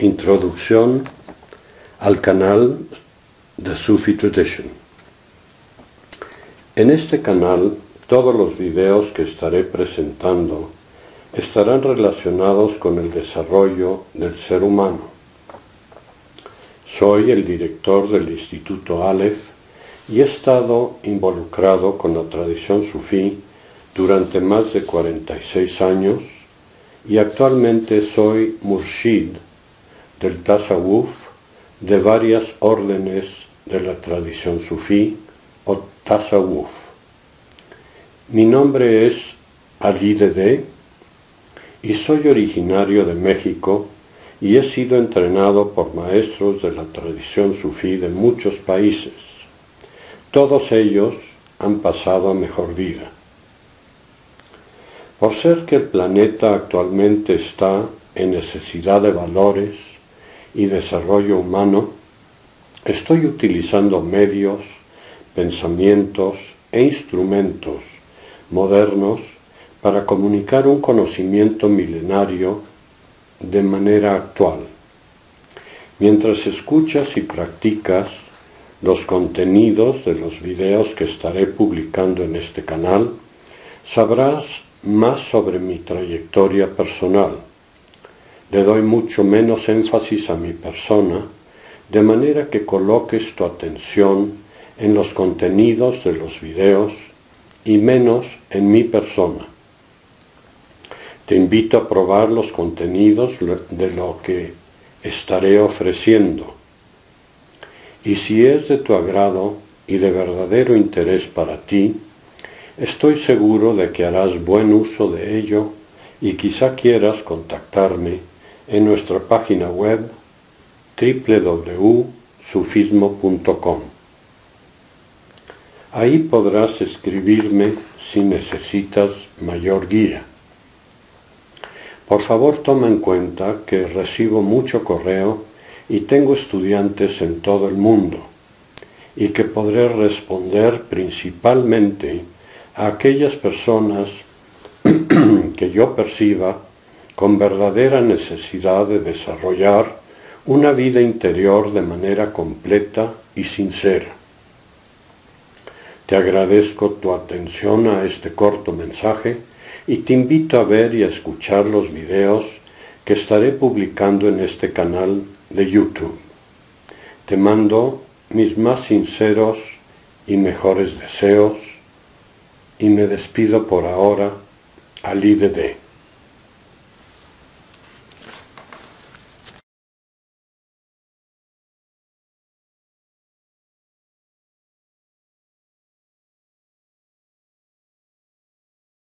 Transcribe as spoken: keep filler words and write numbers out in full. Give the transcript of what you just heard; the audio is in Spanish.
Introducción al canal de Sufi Tradition. En este canal, todos los videos que estaré presentando estarán relacionados con el desarrollo del ser humano. Soy el director del Instituto Aleph y he estado involucrado con la tradición sufí durante más de cuarenta y seis años y actualmente soy murshid del tasawuf de varias órdenes de la tradición sufí o tasawuf. Mi nombre es Ali Dede y soy originario de México y he sido entrenado por maestros de la tradición sufí de muchos países. Todos ellos han pasado a mejor vida. Por ser que el planeta actualmente está en necesidad de valores y desarrollo humano, estoy utilizando medios, pensamientos e instrumentos modernos para comunicar un conocimiento milenario de manera actual. Mientras escuchas y practicas los contenidos de los videos que estaré publicando en este canal, sabrás más sobre mi trayectoria personal. Le doy mucho menos énfasis a mi persona, de manera que coloques tu atención en los contenidos de los videos y menos en mi persona. Te invito a probar los contenidos de lo que estaré ofreciendo. Y si es de tu agrado y de verdadero interés para ti, estoy seguro de que harás buen uso de ello y quizá quieras contactarme en nuestra página web doble u doble u doble u punto sufismo punto com. Ahí podrás escribirme si necesitas mayor guía. Por favor, toma en cuenta que recibo mucho correo y tengo estudiantes en todo el mundo, y que podré responder principalmente a aquellas personas que yo perciba con verdadera necesidad de desarrollar una vida interior de manera completa y sincera. Te agradezco tu atención a este corto mensaje y te invito a ver y a escuchar los videos que estaré publicando en este canal de YouTube. Te mando mis más sinceros y mejores deseos y me despido por ahora, Ali Dede.